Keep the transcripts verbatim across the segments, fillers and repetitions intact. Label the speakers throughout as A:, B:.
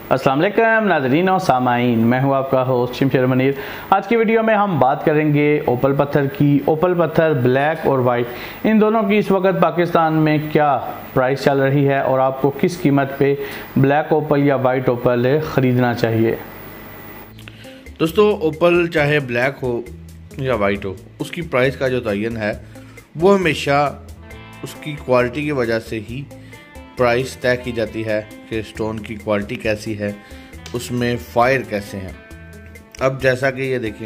A: अस्सलाम वालेकुम नाज़रीन और सामाईन, मैं हूं आपका होस्ट शमशेर मनीर। आज की वीडियो में हम बात करेंगे ओपल पत्थर की। ओपल पत्थर ब्लैक और वाइट इन दोनों की इस वक्त पाकिस्तान में क्या प्राइस चल रही है और आपको किस कीमत पे ब्लैक ओपल या वाइट ओपल ख़रीदना चाहिए।
B: दोस्तों, ओपल चाहे ब्लैक हो या वाइट हो, उसकी प्राइस का जो तयन है वो हमेशा उसकी क्वालिटी की वजह से ही प्राइस तय की जाती है कि स्टोन की क्वालिटी कैसी है, उसमें फायर कैसे हैं। अब जैसा कि ये देखें,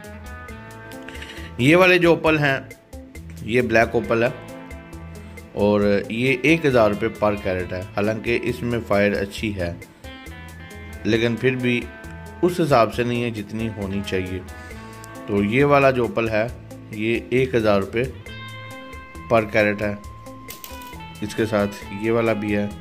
B: ये वाले जो ओपल हैं ये ब्लैक ओपल है और ये एक हज़ार रुपये पर कैरेट है। हालांकि इसमें फायर अच्छी है लेकिन फिर भी उस हिसाब से नहीं है जितनी होनी चाहिए। तो ये वाला जो ओपल है ये एक हज़ार रुपये पर कैरेट है। इसके साथ ये वाला भी है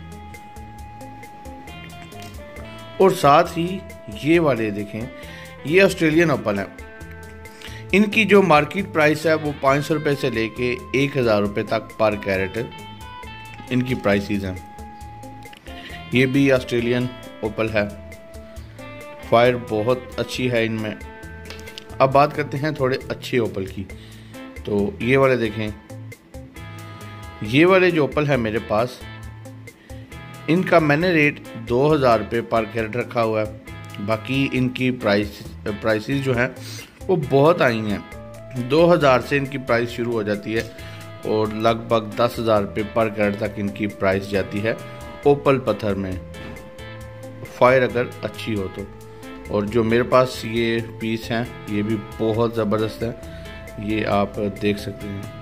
B: और साथ ही ये वाले देखें, ये ऑस्ट्रेलियन ओपल है। इनकी जो मार्केट प्राइस है वो पाँच सौ रुपये से लेके एक हज़ार रुपये तक पर कैरेट इनकी प्राइसेस हैं। ये भी ऑस्ट्रेलियन ओपल है, फायर बहुत अच्छी है इनमें। अब बात करते हैं थोड़े अच्छे ओपल की। तो ये वाले देखें, ये वाले जो ओपल है मेरे पास, इनका मैंने रेट दो हज़ार रुपये पर कैरेट रखा हुआ है। बाकी इनकी प्राइस प्राइसेस जो हैं वो बहुत आई हैं। दो हज़ार से इनकी प्राइस शुरू हो जाती है और लगभग दस हज़ार रुपये पर कैरेट तक इनकी प्राइस जाती है ओपल पत्थर में, फायर अगर अच्छी हो तो। और जो मेरे पास ये पीस हैं ये भी बहुत ज़बरदस्त है, ये आप देख सकते हैं।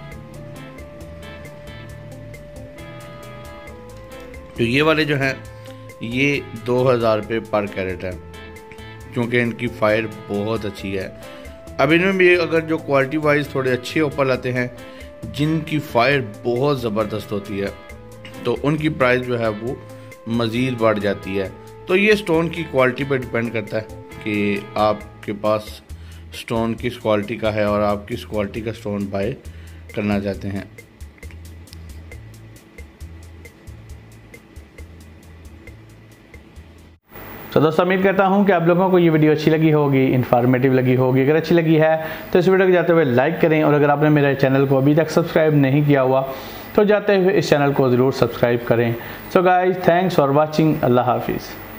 B: तो ये वाले जो हैं ये दो हज़ार रुपये पर कैरेट है क्योंकि इनकी फायर बहुत अच्छी है। अब इनमें भी अगर जो क्वालिटी वाइज थोड़े अच्छे ओपल आते हैं जिनकी फायर बहुत ज़बरदस्त होती है तो उनकी प्राइस जो है वो मज़ीद बढ़ जाती है। तो ये स्टोन की क्वालिटी पर डिपेंड करता है कि आपके पास स्टोन किस क्वालिटी का है और आप किस क्वालिटी का स्टोन बाय करना चाहते हैं।
A: तो दोस्तों, उम्मीद करता हूं कि आप लोगों को ये वीडियो अच्छी लगी होगी, इन्फॉर्मेटिव लगी होगी। अगर अच्छी लगी है तो इस वीडियो को जाते हुए लाइक करें और अगर आपने मेरे चैनल को अभी तक सब्सक्राइब नहीं किया हुआ तो जाते हुए इस चैनल को ज़रूर सब्सक्राइब करें। So guys, thanks for watching. अल्लाह हाफिज़।